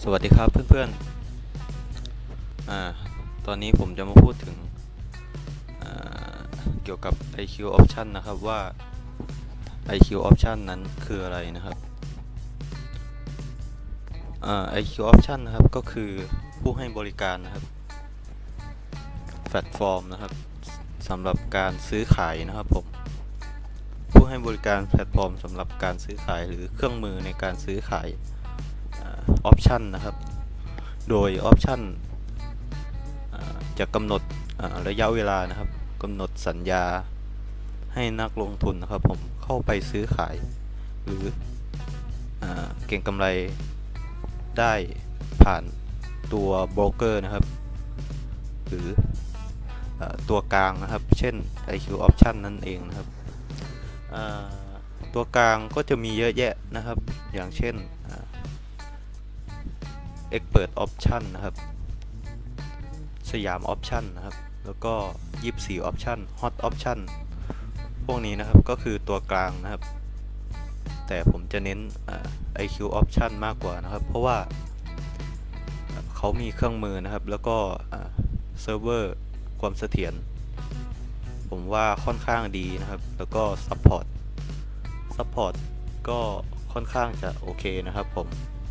สวัสดีครับเพื่อนๆตอนนี้ผมจะมาพูดถึงเกี่ยวกับ IQ Option นะครับว่า IQ Option นั้นคืออะไรนะครับIQ Option นะครับก็คือผู้ให้บริการนะครับแพลตฟอร์มนะครับสำหรับการซื้อขายนะครับผมผู้ให้บริการแพลตฟอร์มสำหรับการซื้อขายหรือเครื่องมือในการซื้อขายOption นะครับโดย Option จะกำหนดระยะเวลานะครับกำหนดสัญญาให้นักลงทุนนะครับผมเข้าไปซื้อขายหรือเก็งกำไรได้ผ่านตัวโบรกเกอร์นะครับหรือตัวกลางนะครับเช่น IQ Option นั่นเองนะครับตัวกลางก็จะมีเยอะแยะนะครับอย่างเช่นExpert Option นะครับสยาม Option นะครับแล้วก็24 Option Hot Option พวกนี้นะครับก็คือตัวกลางนะครับแต่ผมจะเน้นIQ Option มากกว่านะครับเพราะว่าเขามีเครื่องมือนะครับแล้วก็เซิร์ฟเวอร์ความเสถียรผมว่าค่อนข้างดีนะครับแล้วก็ซัพพอร์ตก็ค่อนข้างจะโอเคนะครับผม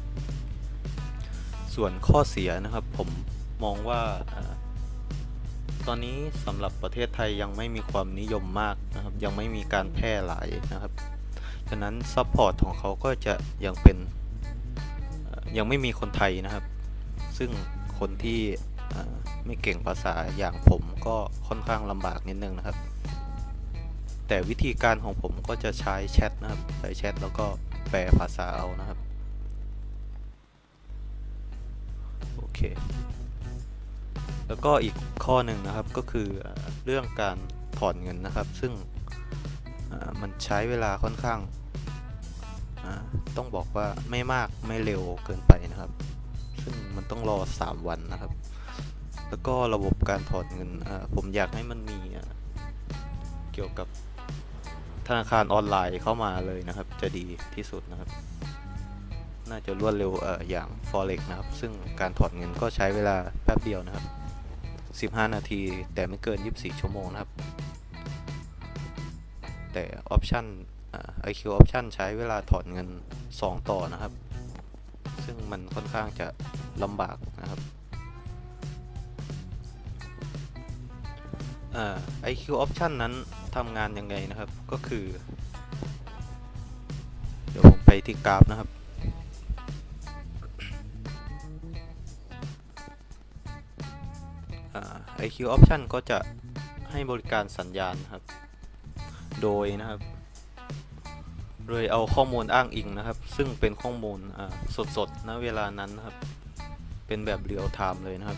ส่วนข้อเสียนะครับผมมองว่าตอนนี้สำหรับประเทศไทยยังไม่มีความนิยมมากนะครับยังไม่มีการแพร่หลายนะครับฉะนั้นซัพพอร์ตของเขาก็จะยังไม่มีคนไทยนะครับซึ่งคนที่ไม่เก่งภาษาอย่างผมก็ค่อนข้างลำบากนิดนึงนะครับแต่วิธีการของผมก็จะใช้แชทนะครับใช้แชทแล้วก็แปลภาษาเอานะครับโอเคแล้วก็อีกข้อหนึ่งนะครับก็คือเรื่องการถอนเงินนะครับซึ่งมันใช้เวลาค่อนข้างต้องบอกว่าไม่มากไม่เร็วเกินไปนะครับซึ่งมันต้องรอ3 วันนะครับแล้วก็ระบบการถอนเงินผมอยากให้มันมีเกี่ยวกับธนาคารออนไลน์เข้ามาเลยนะครับจะดีที่สุดนะครับน่าจะรวดเร็วอย่าง Forex นะครับซึ่งการถอนเงินก็ใช้เวลาแป๊บเดียวนะครับ15 นาทีแต่ไม่เกิน24 ชั่วโมงนะครับแต่ Option IQ Option ใช้เวลาถอนเงิน2 ต่อนะครับซึ่งมันค่อนข้างจะลำบากนะครับIQ Option นั้นทำงานยังไงนะครับก็คือเดี๋ยวผมไปที่กราฟนะครับIQ Option ก็จะให้บริการสัญญาณครับโดยเอาข้อมูลอ้างอิงนะครับซึ่งเป็นข้อมูลสดๆณเวลานั้นนะครับเป็นแบบเรียลไทม์เลยนะครับ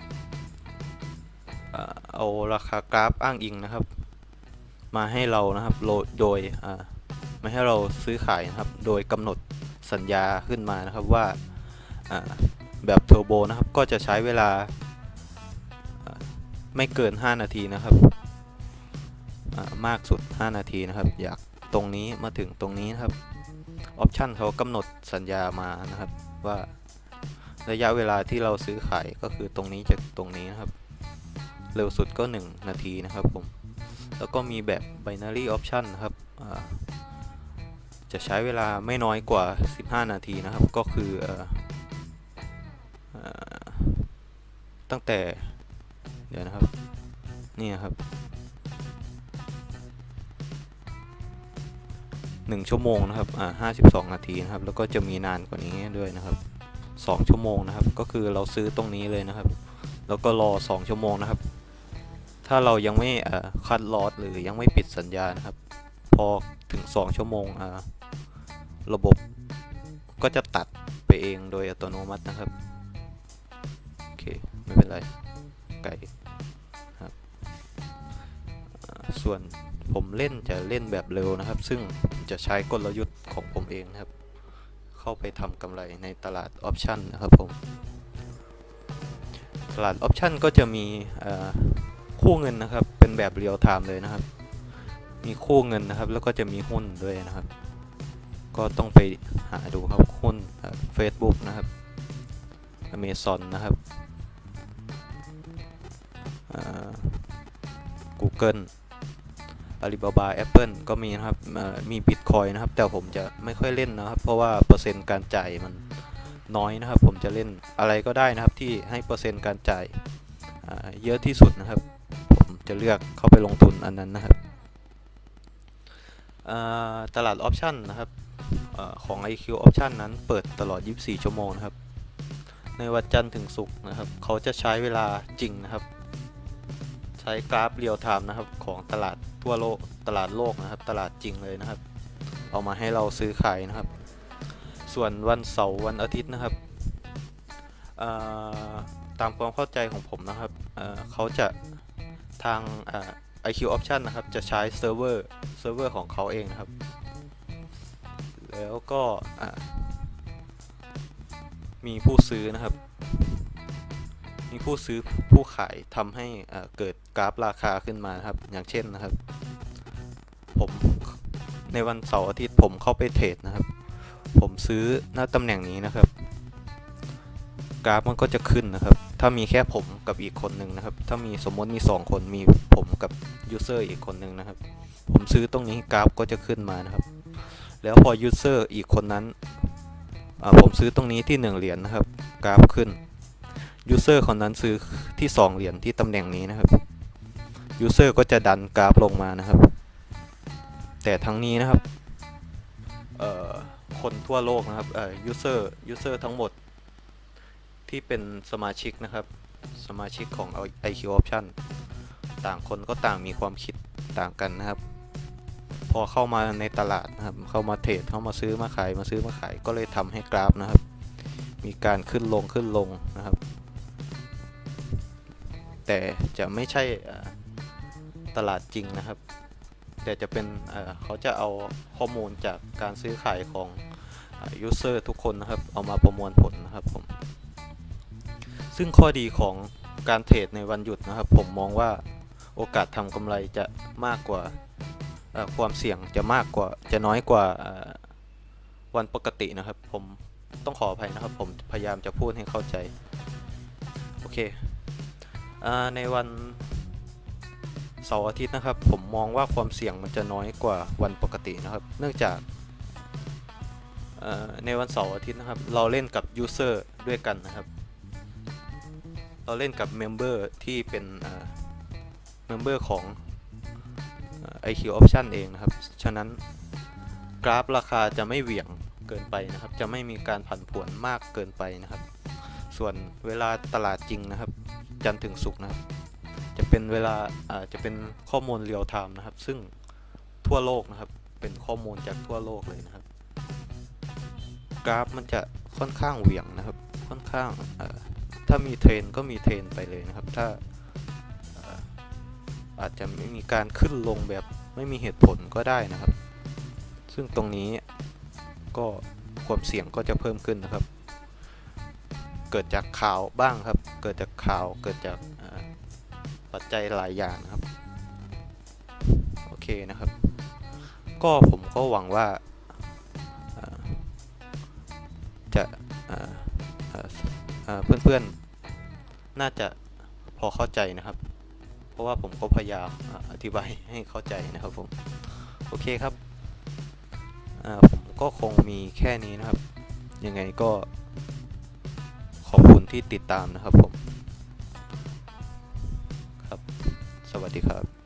เอาราคากราฟอ้างอิงนะครับมาให้เรานะครับโดยมาให้เราซื้อขายนะครับโดยกำหนดสัญญาขึ้นมานะครับว่าแบบเทอร์โบนะครับก็จะใช้เวลาไม่เกิน5 นาทีนะครับมากสุด5 นาทีนะครับอยากตรงนี้มาถึงตรงนี้นะครับออปชันเขากำหนดสัญญามานะครับว่าระยะเวลาที่เราซื้อขายก็คือตรงนี้จากตรงนี้นะครับเร็วสุดก็1 นาทีนะครับผมแล้วก็มีแบบ binary option นะครับจะใช้เวลาไม่น้อยกว่า15 นาทีนะครับก็คือตั้งแต่เดี๋ยวนะครับนี่นะครับ1 ชั่วโมงนะครับ52 นาทีนะครับแล้วก็จะมีนานกว่านี้ด้วยนะครับ2 ชั่วโมงนะครับก็คือเราซื้อตรงนี้เลยนะครับแล้วก็รอ2 ชั่วโมงนะครับถ้าเรายังไม่คัดลอตหรือยังไม่ปิดสัญญานะครับพอถึง2 ชั่วโมงระบบก็จะตัดไปเองโดยอัตโนมัตินะครับโอเคไม่เป็นไรไกลครับส่วนผมจะเล่นแบบเร็วนะครับซึ่งจะใช้กลยุทธ์ของผมเองนะครับเข้าไปทำกำไรในตลาดออปชันนะครับผมตลาดออปชันก็จะมีคู่เงินนะครับเป็นแบบเรียลไทม์เลยนะครับมีคู่เงินนะครับแล้วก็จะมีหุ้นด้วยนะครับก็ต้องไปหาดูครับหุ้นFacebook นะครับ Amazon นะครับGoogle Alibaba Apple ก็มีนะครับมี Bitcoin นะครับแต่ผมจะไม่ค่อยเล่นนะครับเพราะว่าเปอร์เซ็นต์การจ่ายมันน้อยนะครับผมจะเล่นอะไรก็ได้นะครับที่ให้เปอร์เซ็นต์การจ่ายเยอะที่สุดนะครับผมจะเลือกเข้าไปลงทุนอันนั้นนะครับตลาดออปชั่นนะครับของ IQ Option นั้นเปิดตลอด 24 ชั่วโมงนะครับในวันจันทร์ถึงศุกร์นะครับเขาจะใช้เวลาจริงนะครับใช้กราฟเรียลไทม์นะครับของตลาดทั่วโลกตลาดโลกนะครับตลาดจริงเลยนะครับเอามาให้เราซื้อขายนะครับส่วนวันเสาร์วันอาทิตย์นะครับตามความเข้าใจของผมนะครับเขาจะทางIQ Option นะครับจะใช้เซิร์ฟเวอร์ของเขาเองนะครับแล้วก็มีผู้ซื้อนะครับมีผู้ซื้อผู้ขายทำให้เกิดกราฟราคาขึ้นมานะครับอย่างเช่นนะครับผมในวันเสาร์อาทิตย์ผมเข้าไปเทรดนะครับผมซื้อหน้าตำแหน่งนี้นะครับกราฟมันก็จะขึ้นนะครับถ้ามีแค่ผมกับอีกคนหนึ่งนะครับถ้ามีสมมติมี2คนมีผมกับยูเซอร์อีกคนหนึ่งนะครับผมซื้อตรงนี้กราฟก็จะขึ้นมานะครับแล้วพอยูเซอร์อีกคนนั้นผมซื้อตรงนี้ที่1เหรียญนะครับกราฟขึ้นยูเซอร์คนนั้นซื้อที่2เหรียญที่ตำแหน่งนี้นะครับยูเซอร์ก็จะดันกราฟลงมานะครับแต่ทั้งนี้นะครับคนทั่วโลกนะครับยูเซอร์ทั้งหมดที่เป็นสมาชิกนะครับสมาชิกของ IQ Option ต่างคนก็ต่างมีความคิดต่างกันนะครับพอเข้ามาในตลาดนะครับเข้ามาเทรดเข้ามาซื้อมาขายก็เลยทำให้กราฟนะครับมีการขึ้นลงนะครับแต่จะไม่ใช่ตลาดจริงนะครับแต่จะเป็นเขาจะเอาข้อมูลจากการซื้อขายของยูเซอร์ทุกคนนะครับเอามาประมวลผลนะครับผมซึ่งข้อดีของการเทรดในวันหยุดนะครับผมมองว่าโอกาสทำกำไรจะมากกว่าความเสี่ยงจะน้อยกว่าวันปกตินะครับผมต้องขออภัยนะครับผมพยายามจะพูดให้เข้าใจโอเคในวันเสาร์อาทิตย์นะครับผมมองว่าความเสี่ยงมันจะน้อยกว่าวันปกตินะครับเนื่องจากในวันเสาร์อาทิตย์นะครับเราเล่นกับยูเซอร์ด้วยกันนะครับเราเล่นกับเมมเบอร์ที่เป็นเมมเบอร์ของIQ Option เองนะครับฉะนั้นกราฟราคาจะไม่เหวี่ยงเกินไปนะครับจะไม่มีการผันผวนมากเกินไปนะครับส่วนเวลาตลาดจริงนะครับจันทร์ถึงศุกร์นะครับจะเป็นเวลาจะเป็นข้อมูลเรียลไทม์นะครับซึ่งทั่วโลกนะครับเป็นข้อมูลจากทั่วโลกเลยนะครับกราฟมันจะค่อนข้างเหวี่ยงนะครับค่อนข้างถ้ามีเทรนก็มีเทรนไปเลยนะครับถ้าอาจจะไม่มีการขึ้นลงแบบไม่มีเหตุผลก็ได้นะครับซึ่งตรงนี้ก็ความเสี่ยงก็จะเพิ่มขึ้นนะครับเกิดจากข่าวบ้างครับเกิดจากข่าวเกิดจากปัจจัยหลายอย่างนะครับโอเคนะครับก็ผมก็หวังว่าจะเพื่อนๆน่าจะพอเข้าใจนะครับเพราะว่าผมก็พยายามอธิบายให้เข้าใจนะครับผมโอเคครับผมก็คงมีแค่นี้นะครับยังไงก็ขอบคุณที่ติดตามนะครับผมครับสวัสดีครับ